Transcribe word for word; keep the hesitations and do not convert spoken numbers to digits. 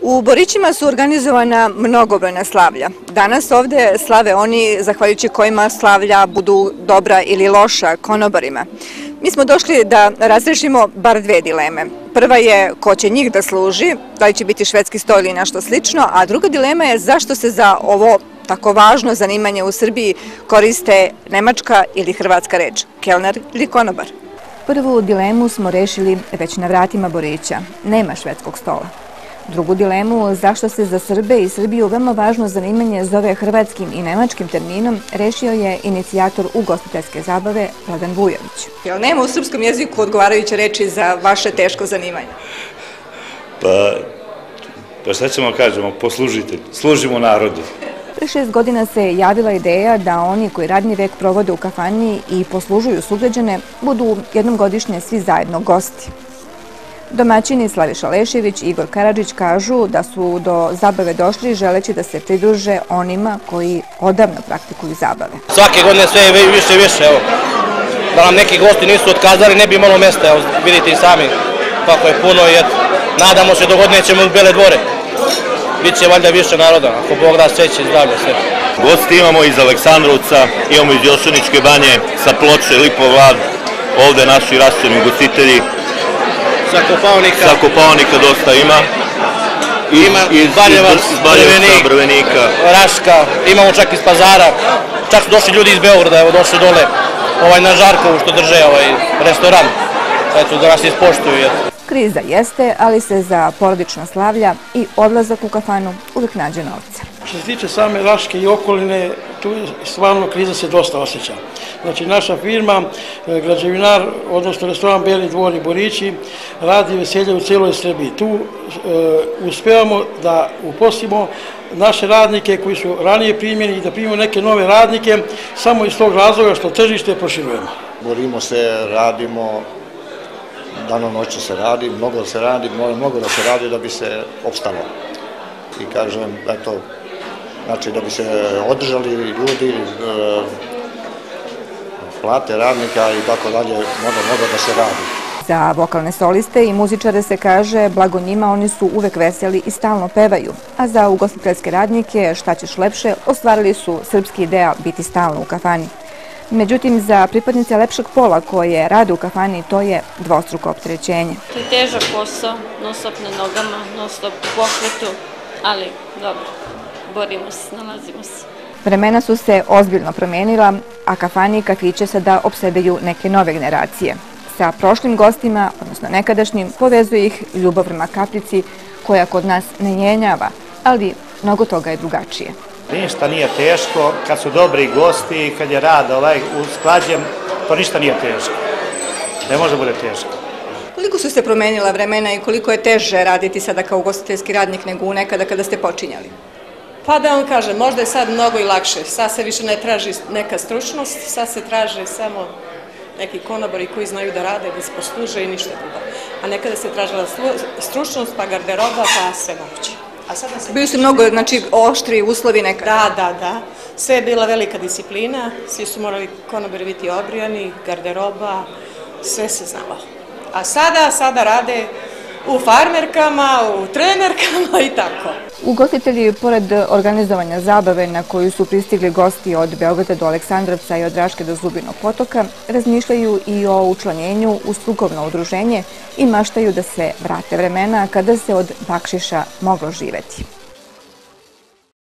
U Borićima su organizovana mnogobrojna slavlja. Danas ovde slave oni zahvaljujući kojima slavlja budu dobra ili loša konobarima. Mi smo došli da razrešimo bar dve dileme. Prva je ko će njih da služi, da li će biti švedski sto ili nešto slično, a druga dilema je zašto se za ovo tako važno zanimanje u Srbiji koriste nemačka ili hrvatska reč, kelner ili konobar. Prvu dilemu smo rešili već na vratima Borića. Nema švedskog stola. Drugu dilemu, zašto se za Srbe i Srbiju veoma važno zanimanje zove hrvatskim i nemačkim terminom, rešio je inicijator ugostiteljske zabave Vladan Vujović. Jel nema u srpskom jeziku odgovarajuće reči za vaše teško zanimanje? Pa, pa šta ćemo kažemo, poslužitelj, služimo narodu. Pre šest godina se javila ideja da oni koji radni vek provode u kafani i poslužuju sugrađane budu jednom godišnje svi zajedno gosti. Domaćini Slaviša Lešević i Igor Karadžić kažu da su do zabave došli želeći da se pridruže onima koji odavno praktikuju zabave. Svake godine sve je više i više, evo. Da nam neki gosti nisu otkazali, ne bi imalo mesta, evo, vidite i sami kako je puno i eto, nadamo se do godine ćemo u Bele dvore. Biće valjda više naroda, ako Bog da sreće i zdravlja sve. Gosti imamo iz Aleksandrovca, imamo iz Jošaničke banje, sa Ploče, Lipovlad, ovde naši rastorni ugostitelji. Sa Kopaonika. Sa Kopaonika dosta ima. Ima iz Baljevac, Brvenika, Raška, imamo čak iz Pazara. Čak su došli ljudi iz Beograda, evo došli dole ovaj, na Žarkovu što drže ovaj restoran. Eto, da nas ispoštuju. Kriza jeste, ali se za porodična slavlja i odlazak u kafanu uvijek nađe novca. Što se tiče same Raške i okoline, tu stvarno kriza se dosta osjeća. Znači, naša firma, građevinar, odnosno restoran Beli dvor i Borići, radi veselje u cijeloj Srbiji. Tu e, uspevamo da uposlimo naše radnike koji su ranije primjeni i da primimo neke nove radnike, samo iz tog razloga što tržište proširujemo. Borimo se, radimo, dano noće se radi, mnogo se radi, mnogo da se radi da bi se opstalo. I kažem, eto, znači da bi se održali ljudi, plate radnika i tako dalje, mnogo, mnogo da se radi. Za vokalne soliste i muzičare se kaže, blago njima, oni su uvek veseli i stalno pevaju, a za ugostiteljske radnike, šta ćeš lepše, ostvarili su srpski ideal biti stalno u kafani. Međutim, za pripadnice lepšeg pola koje rade u kafani, to je dvostruko opterećenje. To je težak posao, non stop na nogama, non stop u pokretu, ali dobro, borimo se, nalazimo se. Vremena su se ozbiljno promijenila, a kafani i kafiće sada opsedaju neke nove generacije. Sa prošlim gostima, odnosno nekadašnjim, povezuje ih ljubav prema kaplici koja kod nas ne jenjava, ali mnogo toga je drugačije. Ništa nije teško, kad su dobri gosti, kad je rad ovaj usklađen, to ništa nije teško. Ne može bude teško. Koliko su se promenila vremena i koliko je teže raditi sada kao ugostiteljski radnik nego u nekada kada ste počinjali? Pa da vam kažem, možda je sad mnogo i lakše. Sad se više ne traži neka stručnost, sad se traže samo neki konobari koji znaju da rade, da se posluže i ništa drugo. A nekada se tražila stručnost, pa garderoba, pa sve moguće. Bili su mnogo, znači, oštri uslovi nekada? Da, da, da. Sve je bila velika disciplina, svi su morali konobari biti obrijani, garderoba, sve se znalo. A sada, sada rade u farmerkama, u trenerkama i tako. Ugostitelji, pored organizovanja zabave na koju su pristigli gosti od Beograda do Aleksandrovca i od Raške do Zubinog potoka, razmišljaju i o učlanjenju u strukovno udruženje i maštaju da se vrate vremena kada se od bakšiša moglo živeti.